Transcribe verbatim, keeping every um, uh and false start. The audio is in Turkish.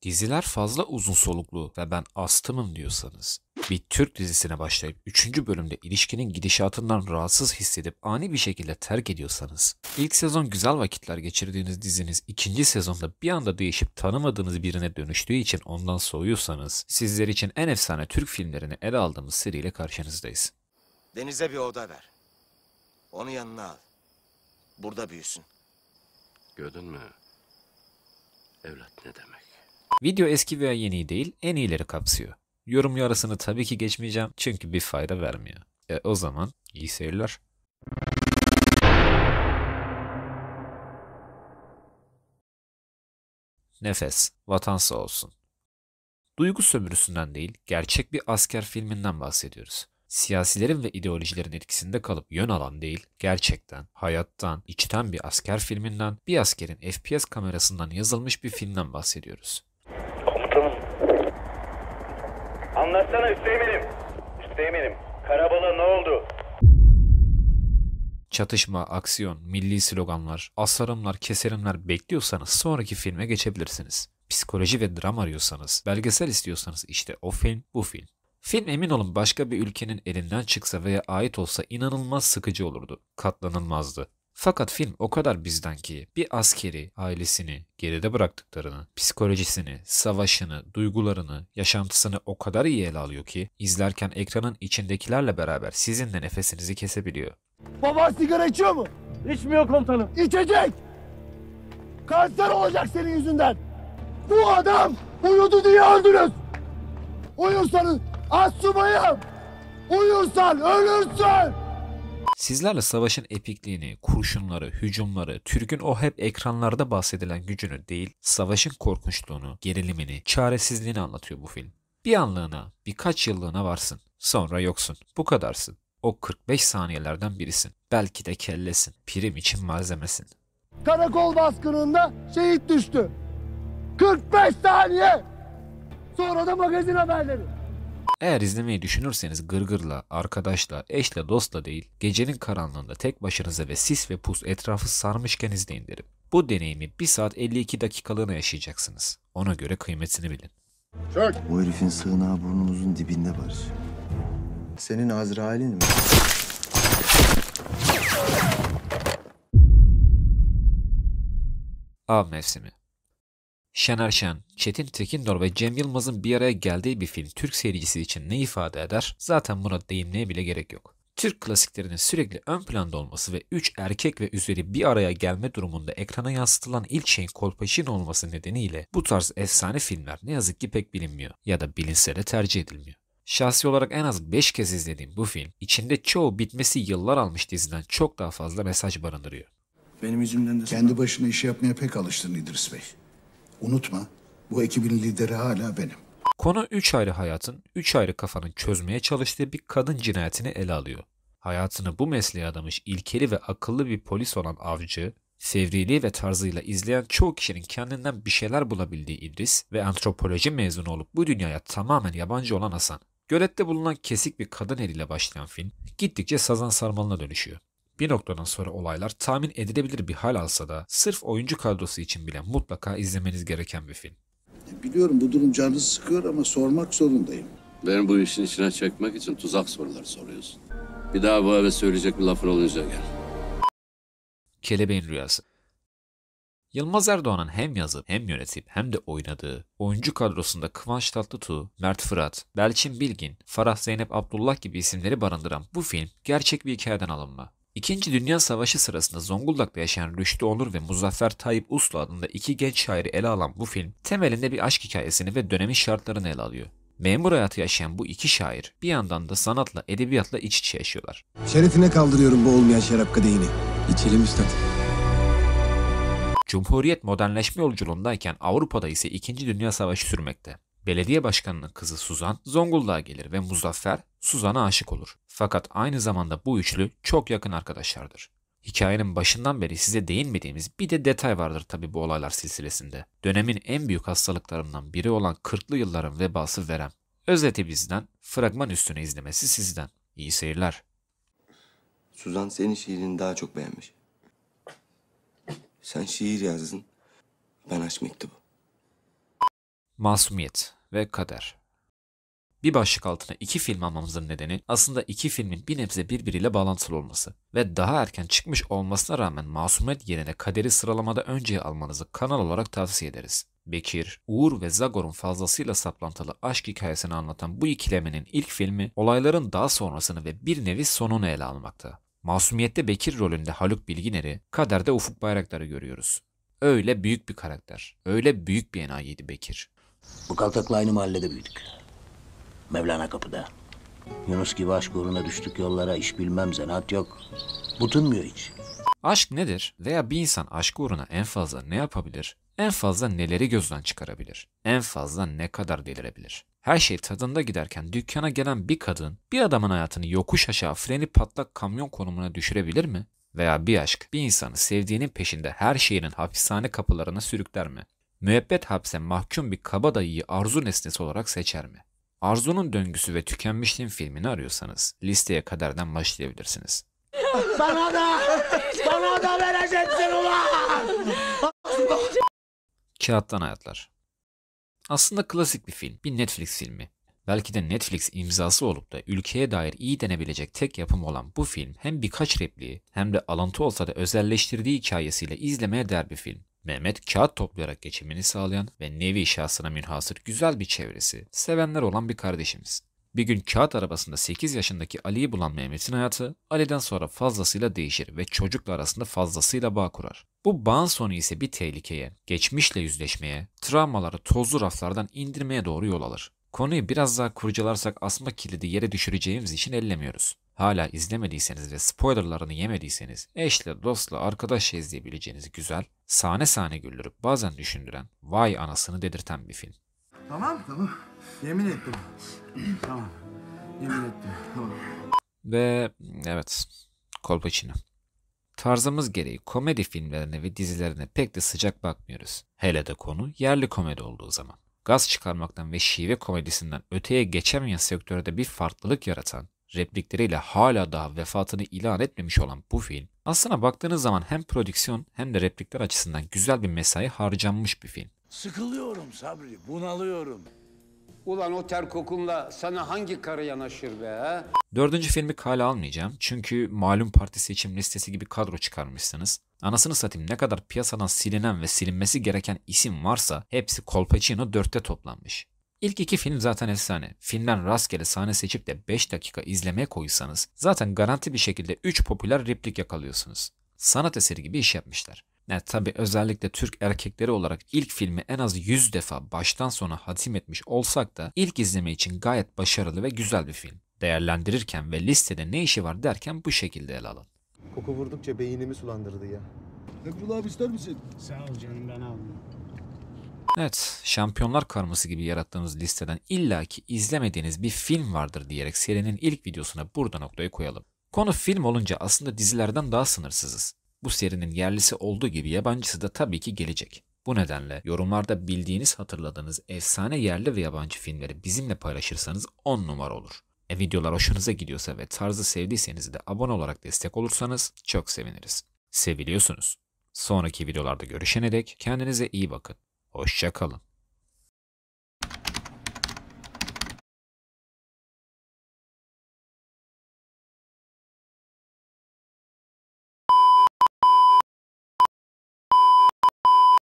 Diziler fazla uzun soluklu ve ben astımım diyorsanız, bir Türk dizisine başlayıp üçüncü bölümde ilişkinin gidişatından rahatsız hissedip ani bir şekilde terk ediyorsanız, ilk sezon güzel vakitler geçirdiğiniz diziniz ikinci sezonda bir anda değişip tanımadığınız birine dönüştüğü için ondan soğuyorsanız, sizler için en efsane Türk filmlerini ele aldığımız seriyle karşınızdayız. Deniz'e bir oda ver. Onu yanına al. Burada büyüsün. Gördün mü? Evlat ne demek? Video eski veya yeni değil, en iyileri kapsıyor. Yorum yarısını tabii ki geçmeyeceğim çünkü bir fayda vermiyor. E o zaman iyi seyirler. Nefes, vatan sağ olsun. Duygu sömürüsünden değil, gerçek bir asker filminden bahsediyoruz. Siyasilerin ve ideolojilerin etkisinde kalıp yön alan değil, gerçekten, hayattan, içten bir asker filminden, bir askerin F P S kamerasından yazılmış bir filmden bahsediyoruz. Komutanım. Anlatsana Üsteğmen'im. Üsteğmen'im. Karabalığa ne oldu? Çatışma, aksiyon, milli sloganlar, asarımlar, keserimler bekliyorsanız sonraki filme geçebilirsiniz. Psikoloji ve dram arıyorsanız, belgesel istiyorsanız işte o film bu film. Film emin olun başka bir ülkenin elinden çıksa veya ait olsa inanılmaz sıkıcı olurdu. Katlanılmazdı. Fakat film o kadar bizden ki bir askeri, ailesini, geride bıraktıklarını, psikolojisini, savaşını, duygularını, yaşantısını o kadar iyi ele alıyor ki izlerken ekranın içindekilerle beraber sizin de nefesinizi kesebiliyor. Baban sigara içiyor mu? İçmiyor komutanım. İçecek! Kanser olacak senin yüzünden! Bu adam uyudu diye öldünüz! Uyursanız astsubayım! Uyursan ölürsün! Sizlerle savaşın epikliğini, kurşunları, hücumları, Türk'ün o hep ekranlarda bahsedilen gücünü değil, savaşın korkunçluğunu, gerilimini, çaresizliğini anlatıyor bu film. Bir anlığına, birkaç yıllığına varsın, sonra yoksun, bu kadarsın. O kırk beş saniyelerden birisin. Belki de kellesin, prim için malzemesin. Karakol baskınında şehit düştü. kırk beş saniye! Sonra da magazin haberleri. Eğer izlemeyi düşünürseniz gırgırla, arkadaşla, eşle, dostla değil, gecenin karanlığında tek başınıza ve sis ve pus etrafı sarmışken izleyin derim. Bu deneyimi bir saat elli iki dakikalığına yaşayacaksınız. Ona göre kıymetini bilin. Çök! Bu herifin sığınağı burnumuzun dibinde Barış. Senin Azrail'in mi? Av mevsimi. Şener Şen, Çetin Tekindor ve Cem Yılmaz'ın bir araya geldiği bir film Türk seyircisi için ne ifade eder? Zaten buna değinmeye bile gerek yok. Türk klasiklerinin sürekli ön planda olması ve üç erkek ve üzeri bir araya gelme durumunda ekrana yansıtılan ilk şeyin Kolpaşin olması nedeniyle bu tarz efsane filmler ne yazık ki pek bilinmiyor ya da bilinse de tercih edilmiyor. Şahsi olarak en az beş kez izlediğim bu film, içinde çoğu bitmesi yıllar almış diziden çok daha fazla mesaj barındırıyor. Benim yüzümden de... Kendi başına işi yapmaya pek alıştın İdris Bey. Unutma, bu ekibin lideri hala benim. Konu üç ayrı hayatın, üç ayrı kafanın çözmeye çalıştığı bir kadın cinayetini ele alıyor. Hayatını bu mesleğe adamış ilkeli ve akıllı bir polis olan avcı, fevriliği ve tarzıyla izleyen çoğu kişinin kendinden bir şeyler bulabildiği İdris ve antropoloji mezunu olup bu dünyaya tamamen yabancı olan Hasan. Gölette bulunan kesik bir kadın eliyle başlayan film, gittikçe sazan sarmalına dönüşüyor. Bir noktadan sonra olaylar tahmin edilebilir bir hal alsa da sırf oyuncu kadrosu için bile mutlaka izlemeniz gereken bir film. Biliyorum bu durum canınızı sıkıyor ama sormak zorundayım. Beni bu işin içine çekmek için tuzak sorular soruyorsun. Bir daha bu eve söyleyecek bir lafın olunca gel. Kelebeğin Rüyası. Yılmaz Erdoğan'ın hem yazıp hem yönetip hem de oynadığı oyuncu kadrosunda Kıvanç Tatlıtuğ, Mert Fırat, Belçin Bilgin, Farah Zeynep Abdullah gibi isimleri barındıran bu film gerçek bir hikayeden alınma. İkinci Dünya Savaşı sırasında Zonguldak'ta yaşayan Rüştü Onur ve Muzaffer Tayyip Uslu adında iki genç şairi ele alan bu film temelinde bir aşk hikayesini ve dönemin şartlarını ele alıyor. Memur hayatı yaşayan bu iki şair bir yandan da sanatla, edebiyatla iç içe yaşıyorlar. Şerefine kaldırıyorum bu olmayan şarap kadehini. İçelim üstad. Cumhuriyet modernleşme yolculuğundayken Avrupa'da ise İkinci Dünya Savaşı sürmekte. Belediye başkanının kızı Suzan Zonguldak'a gelir ve Muzaffer Suzan'a aşık olur. Fakat aynı zamanda bu üçlü çok yakın arkadaşlardır. Hikayenin başından beri size değinmediğimiz bir de detay vardır tabi bu olaylar silsilesinde. Dönemin en büyük hastalıklarından biri olan kırklı yılların vebası verem. Özeti bizden, fragman üstüne izlemesi sizden. İyi seyirler. Suzan senin şiirini daha çok beğenmiş. Sen şiir yazdın, ben aşk mektubu. Masumiyet ve kader. Bir başlık altına iki film almamızın nedeni aslında iki filmin bir nebze birbiriyle bağlantılı olması ve daha erken çıkmış olmasına rağmen Masumiyet yerine Kader'i sıralamada önceye almanızı kanal olarak tavsiye ederiz. Bekir, Uğur ve Zagor'un fazlasıyla saplantılı aşk hikayesini anlatan bu ikilemenin ilk filmi olayların daha sonrasını ve bir nevi sonunu ele almakta. Masumiyet'te Bekir rolünde Haluk Bilginer'i, Kader'de Ufuk Bayraktar'ı görüyoruz. Öyle büyük bir karakter, öyle büyük bir enayiydi Bekir. Bu kaltakla aynı mahallede büyüdük. Mevlana kapıda. Yunus gibi aşk uğruna düştük yollara, iş bilmem zanaat yok. Butunmuyor hiç. Aşk nedir veya bir insan aşk uğruna en fazla ne yapabilir? En fazla neleri gözden çıkarabilir? En fazla ne kadar delirebilir? Her şey tadında giderken dükkana gelen bir kadın bir adamın hayatını yokuş aşağı freni patlak kamyon konumuna düşürebilir mi? Veya bir aşk bir insanı sevdiğinin peşinde her şehrin hapishane kapılarına sürükler mi? Müebbet hapse mahkum bir kabadayıyı arzu nesnesi olarak seçer mi? Arzunun Döngüsü ve Tükenmişliğin filmini arıyorsanız listeye Kader'den başlayabilirsiniz. Bana da, bana da vereceksin ulan! Kağıttan Hayatlar. Aslında klasik bir film, bir Netflix filmi. Belki de Netflix imzası olup da ülkeye dair iyi denebilecek tek yapım olan bu film hem birkaç repliği hem de alıntı olsa da özelleştirdiği hikayesiyle izlemeye değer bir film. Mehmet kağıt toplayarak geçimini sağlayan ve nevi şahsına münhasır güzel bir çevresi, sevenler olan bir kardeşimiz. Bir gün kağıt arabasında sekiz yaşındaki Ali'yi bulan Mehmet'in hayatı Ali'den sonra fazlasıyla değişir ve çocukla arasında fazlasıyla bağ kurar. Bu bağın sonu ise bir tehlikeye, geçmişle yüzleşmeye, travmaları tozlu raflardan indirmeye doğru yol alır. Konuyu biraz daha kurcalarsak asma kilidi yere düşüreceğimiz için ellemiyoruz. Hala izlemediyseniz ve spoilerlarını yemediyseniz eşle, dostla, arkadaşla izleyebileceğiniz güzel, sahne sahne güldürüp bazen düşündüren, vay anasını dedirten bir film. Tamam tamam. Yemin ettim. Tamam. Yemin ettim. Tamam. Ve evet, Kolpaçino. Tarzımız gereği komedi filmlerine ve dizilerine pek de sıcak bakmıyoruz. Hele de konu yerli komedi olduğu zaman. Gaz çıkarmaktan ve şive komedisinden öteye geçemeyen sektörde bir farklılık yaratan, replikleriyle hala daha vefatını ilan etmemiş olan bu film, aslına baktığınız zaman hem prodüksiyon hem de replikler açısından güzel bir mesai harcanmış bir film. Sıkılıyorum Sabri, bunalıyorum. Ulan o ter kokunla sana hangi karı yanaşır be ha? Dördüncü filmi kale almayacağım çünkü malum parti seçim listesi gibi kadro çıkarmışsınız. Anasını satayım ne kadar piyasadan silinen ve silinmesi gereken isim varsa hepsi Kolpaçino dörtte toplanmış. İlk iki film zaten efsane. Filmden rastgele sahne seçip de beş dakika izlemeye koysanız zaten garanti bir şekilde üç popüler replik yakalıyorsunuz. Sanat eseri gibi iş yapmışlar. Evet, tabi özellikle Türk erkekleri olarak ilk filmi en az yüz defa baştan sona hatim etmiş olsak da ilk izleme için gayet başarılı ve güzel bir film. Değerlendirirken ve listede ne işi var derken bu şekilde ele alın. Koku vurdukça beynimi sulandırdı ya. Ekrul abi ister misin? Sağ ol canım, ben aldım. Evet, Şampiyonlar Karması gibi yarattığımız listeden illaki izlemediğiniz bir film vardır diyerek serinin ilk videosuna burada noktayı koyalım. Konu film olunca aslında dizilerden daha sınırsızız. Bu serinin yerlisi olduğu gibi yabancısı da tabii ki gelecek. Bu nedenle yorumlarda bildiğiniz, hatırladığınız efsane yerli ve yabancı filmleri bizimle paylaşırsanız on numara olur. E videolar hoşunuza gidiyorsa ve tarzı sevdiyseniz de abone olarak destek olursanız çok seviniriz. Seviliyorsunuz. Sonraki videolarda görüşene dek kendinize iyi bakın. Hoşça kalın.